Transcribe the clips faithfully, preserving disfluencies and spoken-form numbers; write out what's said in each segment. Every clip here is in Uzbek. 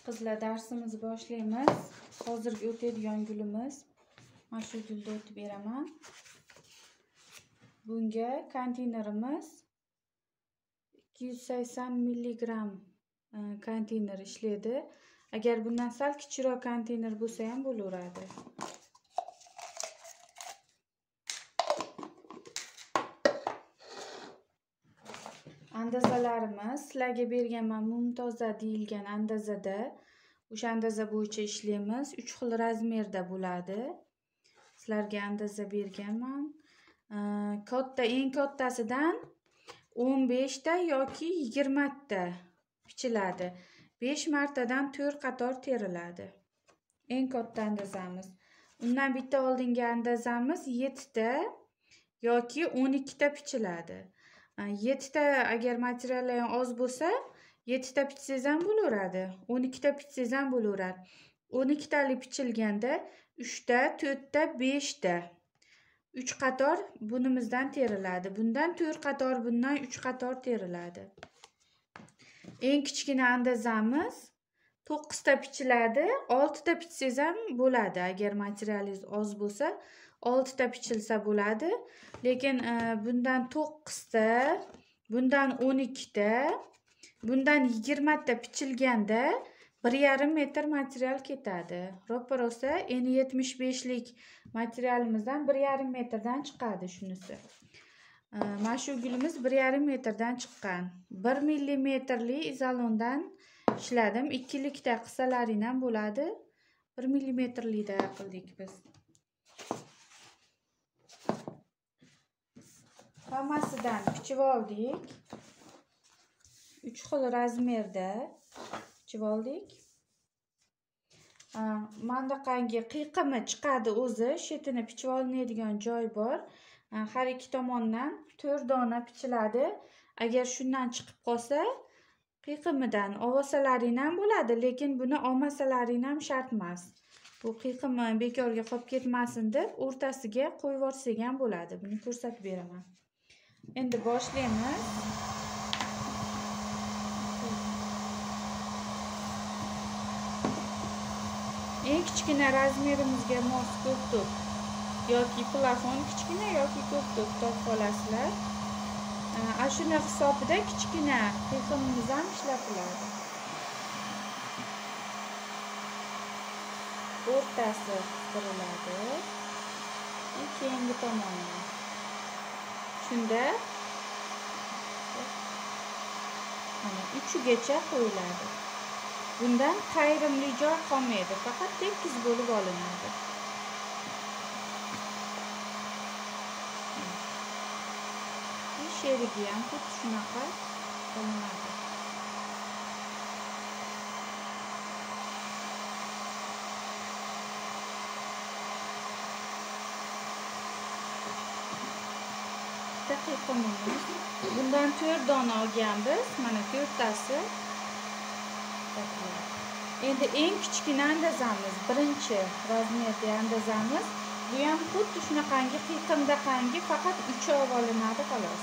Qizlar, darsimizni boshlaymiz. Hozirgi o'tadigan gulimiz. Mana shu gulni o'tib beraman. Bunga konteynerimiz ikki yuz sakson milligram konteyner ishlaydi. Agar bundan sal kichikroq konteyner bo'lsa ham bo'laveradi. Andazalarimiz sizlarga berganman Mumtoza deyilgan andazada. O'sha andaza bo'yicha ishlaymiz. uch xil razmerda bo'ladi. Sizlarga andaza berganman. Katta, eng kattasidan o'n besh ta yoki yigirma ta pichiladi. besh martadan to'rt qator teriladi. Eng katta andazamiz. Undan bitta oldingi andazamiz yetti ta yoki o'n ikki ta pichiladi. yetti ta agar materiallar oz bo'lsa, yetti ta pichsangiz ham bo'laveradi. o'n ikki ta pichsangiz ham bo'laveradi. o'n ikki tali pichilganda uch ta, to'rt ta, besh ta uch qator bunimizdan teriladi. Bundan to'rt qator, bundan uch qator teriladi. Eng kichkina andazamiz to'qqiz ta pichiladi. olti ta pichsangiz ham bo'ladi. Agar materialingiz oz bo'lsa, olti ta pichilsa bo'ladi. Lekin e, bundan to'qqiz ta, bundan o'n ikki ta, bundan yigirma ta pichilganda bir yarim metr material ketadi. Ro'pa-rosa eni yetmish beshlik materialimizdan bir yarim metrdan chiqadi shunisi. E, mana shu gulimiz bir yarim metrdan chiqqan. bir millimetrli izolondan ishladim. ikkilikda qissalaring ham bo'ladi. bir millimetrlikda qildik biz. Hammasidan pichib oldik. uch xil razmerda pichib oldik. Mandaqangi qiyqimi chiqadi o'zi, shetini pichib olinadigan joy bor. Har ikki tomondan to'rt dona pichiladi. Agar shundan chiqib qolsa, qiyqimidan olsalaring ham bo'ladi, lekin buni olmasalaring ham shart emas. Bu qiyqimi bekorga qolib ketmasin deb o'rtasiga qo'yib yuborsak ham bo'ladi. Buni ko'rsatib beraman. Endi boshlaymiz. Eng kichkina razmerimizga mos ko'ktuk yoki plafon kichkina yoki ko'ktuk topib olasizlar. Ashuna hisobida kichkina qiyqimimiz ham ishlatiladi. O'rtasi qistiriladi. Keyingi tomondan. Shunda mana uchigacha qo'yiladi. Bundan qayrimli joy qolmaydi, faqat tekis bo'lib olinadi. Sherigi ham xuddi shunaqa qilinadi. Daqiqamiz. Bundan to'rt dona olganmiz. Mana to'rttasi. Endi eng kichkina andazamiz, birinchi razmerda andazamiz. Bu ham xuddi shunaqangi qiyqimdaqangi, faqat uchi olib olinadi xolos.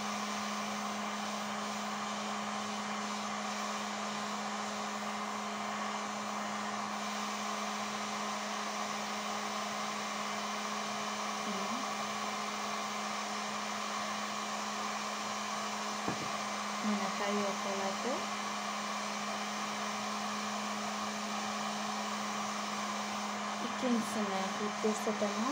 Mana tayyor qoladi. Ikkinchisini ko'rsataman.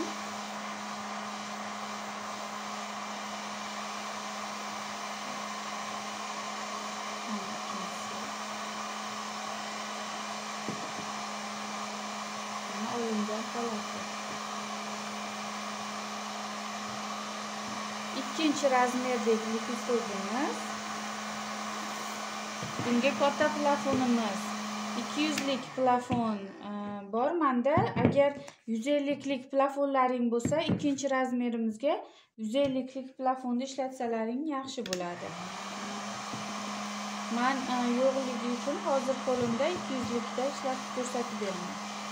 Mana olingan holati. Ikkinchi razmerdagi lipistogimiz. Bunga katta plafonimiz ikki yuz lik plafon bor menda. Agar yuz elliklik plafonlaring bo'lsa, ikkinchi razmerimizga yuz elliklik plafonda ishlatsalaring yaxshi bo'ladi. Men yo'qligi uchun hozir qo'limda ikki yuz likda ishlatib ko'rsatib beraman.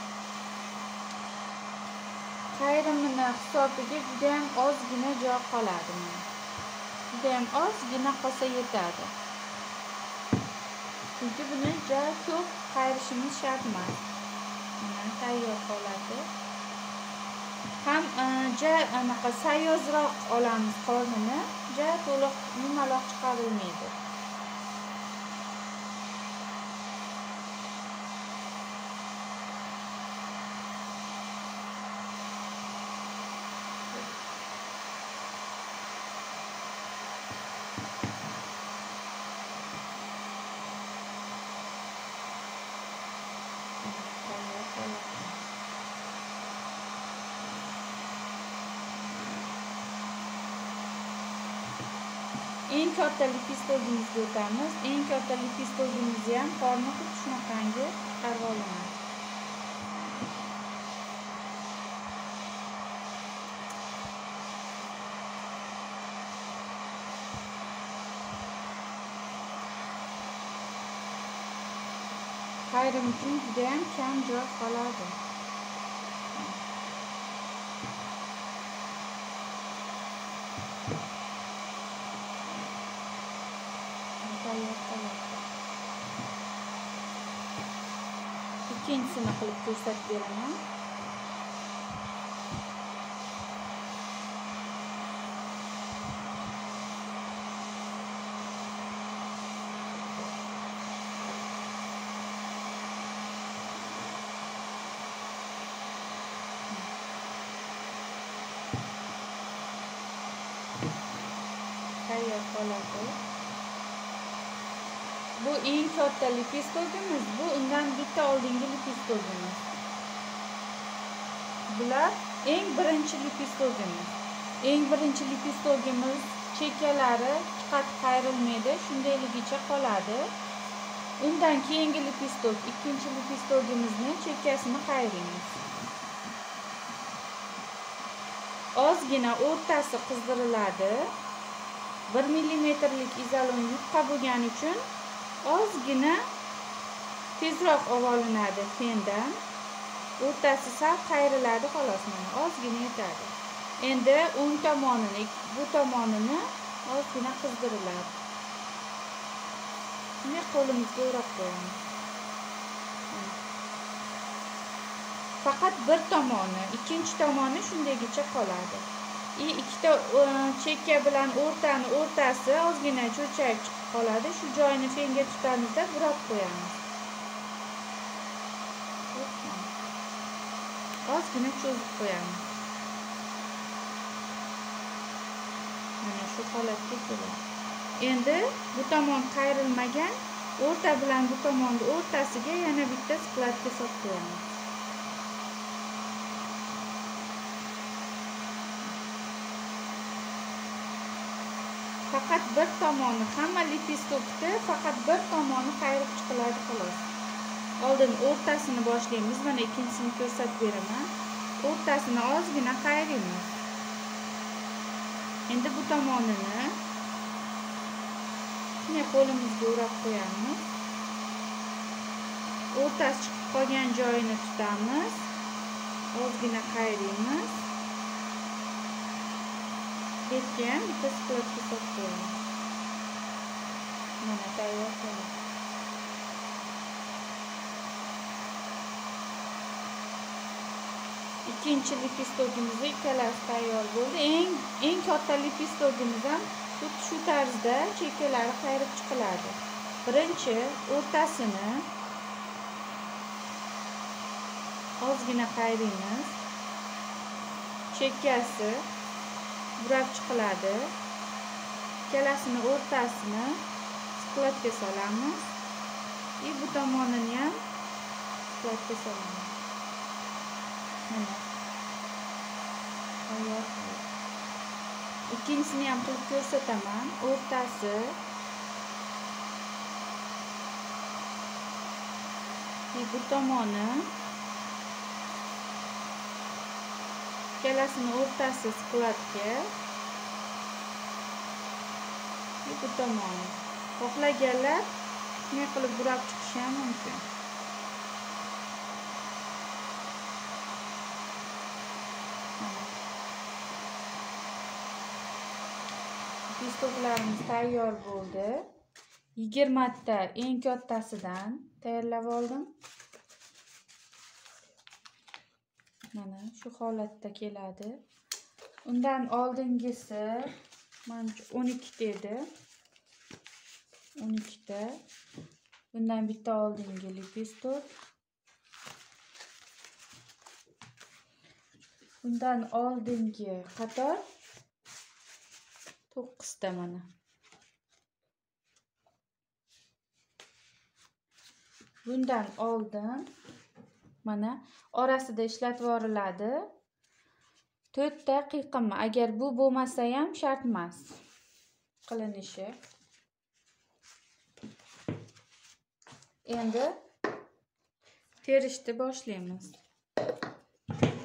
Qayrimini hisobiga juda ham ozgina joy qoladi. Juda ham ozgina qolsa yetadi. Chunki buni juda ko'p qayrishimiz shart emas. Mana tayyor holati. Ham ja anaqa sayozroq olamiz qornini, ja to'liq yumaloq chiqarilmaydi. Eng katta lipistogimizga o'tamiz. Eng katta lipistogimizni ham qorni xuddi shunaqangi chiqarib olaman. Qayrim uchun juda ham kam joy qoladi. İkincisini qilib ko'rsatib beraman. Tayyor holati. Bu eng katta lipistogimiz, bu undan bitta oldingi lipistogimiz. Bular eng birinchi lipistogimiz. Eng birinchi lipistogimiz chekkalari chiqat qayrilmaydi, shundayligicha qoladi. Undan keyingi lipistog, ikkinchi lipistogimizni chekkasini qayraymiz. Ozgina o'rtasi qizdiriladi. bir millimetrlik izolon yupqa bo'lgani uchun ozgina tezroq ovolinadi fendan. O'rtasi sal qayriladi xolos, mana ozgina yetadi. Endi o'ng tomonini, bu tomonini ozgina qizdiriladi. Shuni qo'limizga o'rab qo'yamiz. Faqat bir tomoni, ikkinchi tomoni shundaygicha qoladi. I ikkita chekka bilan o'rtani o'rtasi ozgina cho'chak chiqib qoladi. Shu joyini fenga tutamizda burab qo'yamiz. Ozgina cho'zib qo'yamiz. Mana shu holatga keladi. Endi bu tomon qayrilmagan, o'rta bilan bu tomonni o'rtasiga yana bitta skladka solib qo'yamiz. Faqat bir tomoni, hamma lipistokda faqat bir tomoni qayrib chiqiladi xolos. Oldin o'rtasini boshlaymiz. Mana ikkinchisini ko'rsatib beraman. O'rtasini ozgina qayraymiz. Endi bu tomonini shunday qo'limizga o'rab qo'yamiz. O'rtasi chiqib qolgan joyini tutamiz. Ozgina qayraymiz. Betga ham bitta skladka solib qo'yamiz. Mana tayyor bo'ldi. İkinci lipistogimiz ikkalasi tayyor bo'ldi. Eng eng katta lipistogimiz ham shu tarzda chekkalari qayrib chiqiladi. Birinchi o'rtasini ozgina qayraymiz. Chekkasi burab chiqiladi. Ikkalasini o'rtasini skladka solamiz. Va bu tomonini ham skladka solamiz. Mana. Tayyor. İkincisini ham qilib ko'rsataman. O'rtasi va bu tomoni ikkalasini o'rtasi skladka. Va bu tomoni. Xohlaganlar shunday qilib burab chiqishi ham mumkin. Lipistoklarimiz tayyor bo'ldi. yigirma ta eng kattasidan tayyorlab oldim. Mana shu holatda keladi. Undan oldingisi menimcha o'n ikki edi. o'n ikkita. Bundan bitta oldingi lipestok. Bundan oldingi qator to'qqizta mana. Bundan oldin mana orasida ishlatib yuboriladi. to'rtta qiyiqimi. Agar bu bo'lmasa ham shart emas qilinishi. Endi terishni boshlaymiz.